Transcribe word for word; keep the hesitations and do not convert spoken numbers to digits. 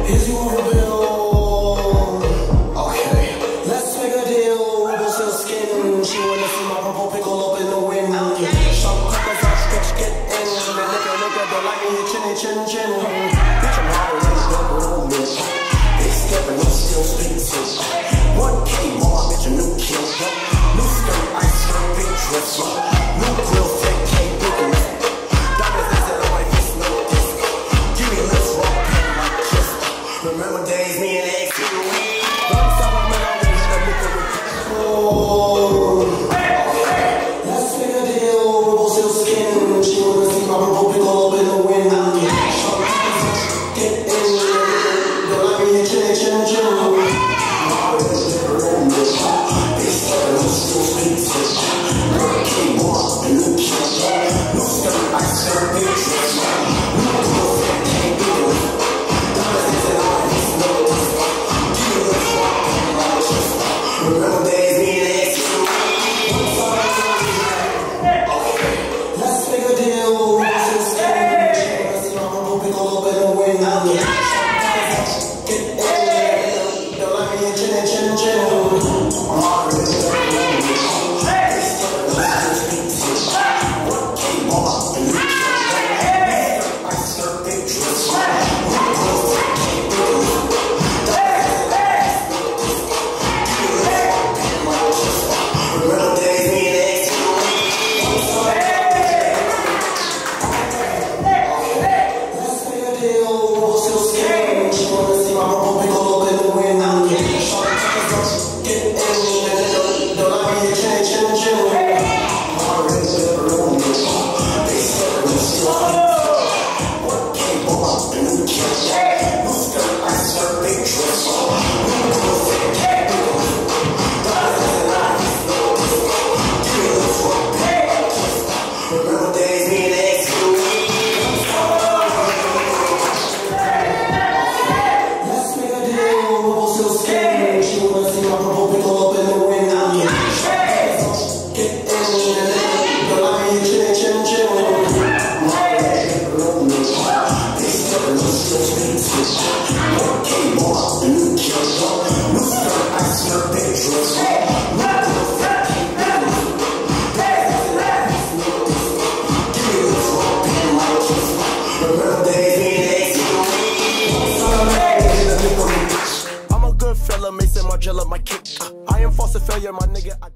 Is you on the bill? Okay, let's make a deal. Rebel still skin. She wanna see my purple pickle up in the wind. Some crackers out, bitch, get in. That nigga, nigga, don't like me, chinny, chin, chin. Bitch, I'm hard and I'm double on me. Big step and I'm still speaking. One K more, bitch, a new kill. New skirt, ice skirt, big dress. New grill, fake K, big enough. Diamonds is at my face, no disc. Give me lips, rock, pen like kiss. Remember days, me and X, you know me. One time I'm in, I had a liquor with oh. Let's make a deal, rebel still skin. She wanna see my purple pickle up in the wind. Get in, don't like me, chin, chin, chin. I'm a good fella, Mason Margiela, my kick. I am false failure, my nigga. I